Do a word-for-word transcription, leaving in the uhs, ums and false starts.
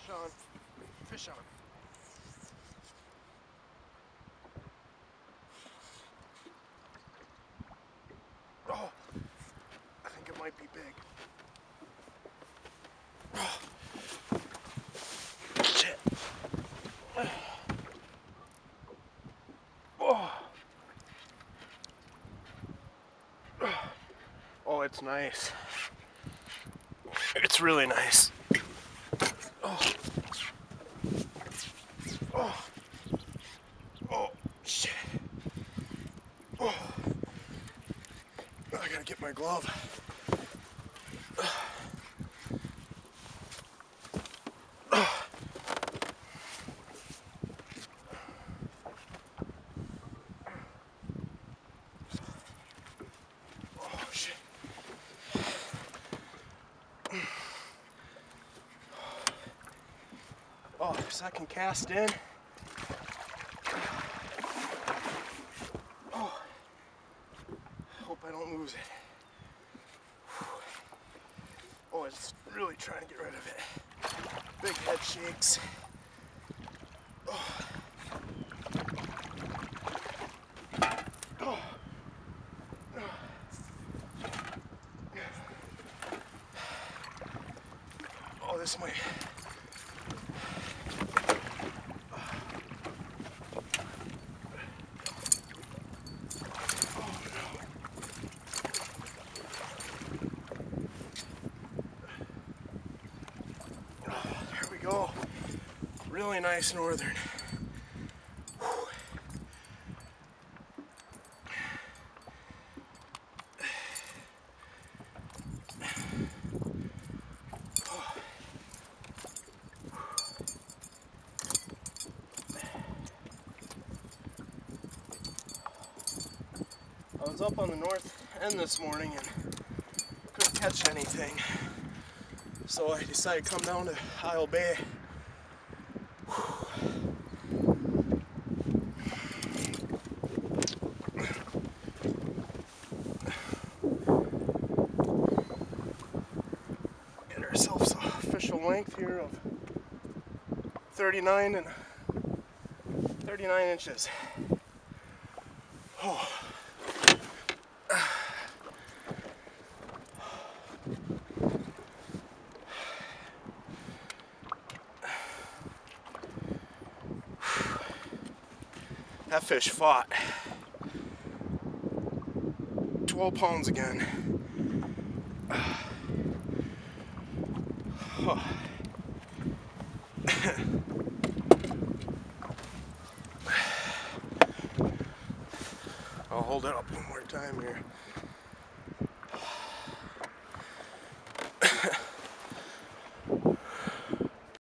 on. Fish on. Oh, I think it might be big. Oh, shit. Oh. Oh, it's nice. It's really nice. Oh. Oh. Oh, shit. Oh. I gotta get my glove. Oh, shit. Oh, so I can cast in. Oh, hope I don't lose it. Oh, it's really trying to get rid of it. Big head shakes. Oh. Oh. Oh, this might. There we go. Really nice northern. Whew. I was up on the north end this morning and couldn't catch anything, so I decided to come down to Isle Bay. Get ourselves a official length here of thirty-nine and thirty-nine inches. Oh. That fish fought. twelve pounds again. Oh. I'll hold it up one more time here.